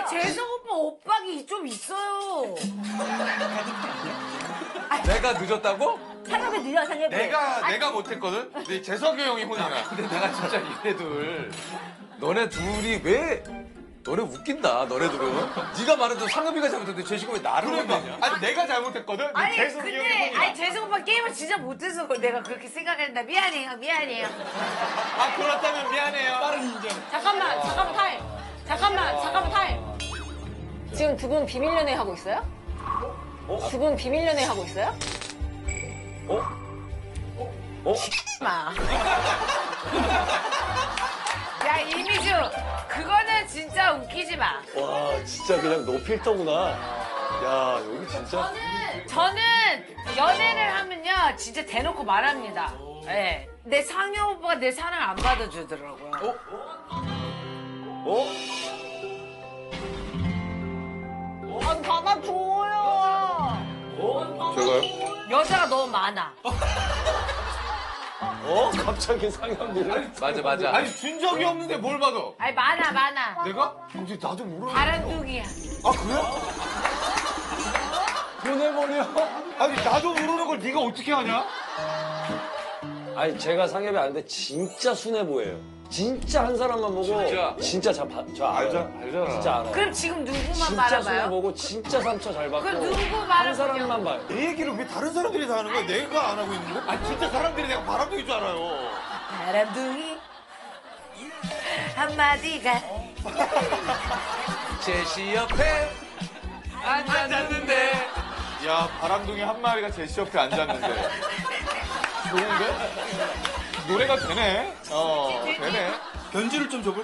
아니 재석 오빠 오빠기 좀 있어요. 내가 늦었다고? 상엽이 느려 상엽이. 내가 못했거든? 근데 재석이 형이 혼이 나. 근데 내가 진짜 얘네들 너네 둘이 왜 너네 웃긴다 너네들은. 네가 말해도 상엽이가 잘못했는데 제시가 왜 나를 혼내냐? 아니 내가 잘못했거든? 아니 재석이 형이 근데 혼이 나. 아니 재석 오빠 게임을 진짜 못해서 내가 그렇게 생각했다. 미안해요 미안해요. 아 그렇다면 미안해요. 잠깐만 타임. 지금 두 분 비밀 연애 하고 있어요? 두 분 비밀 연애 하고 있어요? 마. 야 이미주 그거는 진짜 웃기지 마. 와, 진짜 그냥 너 필터구나. 야, 여기 진짜. 저는 연애를 하면요 진짜 대놓고 말합니다. 예. 내 상엽 오빠가 내 사랑을 안 받아주더라고요. 어? 안 받아줘요. 제가요? 여자가 너무 많아. 갑자기 상현이를. 맞아. 아니 준 적이 없는데 뭘 받아? 아니 많아. 내가? 근데 나도 모르는. 바람둥이야. 아 그래? 보내버려. 아니 나도 모르는 걸 네가 어떻게 하냐? 아니, 제가 상엽이 아는데 진짜 순해 보여요. 진짜 한 사람만 보고. 진짜 저 알아요. 알잖아. 진짜 알아요. 그럼 지금 누구만 진짜 순해 말아봐요? 보고 진짜 상처 잘 받고. 그럼 누구 한 말아보냐고. 사람만 봐요. 내 얘기를 왜 다른 사람들이 다 하는 거야? 내가 안 하고 있는 거야? 아니 진짜 사람들이 내가 바람둥이인 줄 알아요. 바람둥이 한마디가 제시 옆에 앉았는데. 야 바람둥이 한 마리가 제시 옆에 앉았는데. 좋은데? 노래가 되네. 되네. 변주를 좀 줘볼.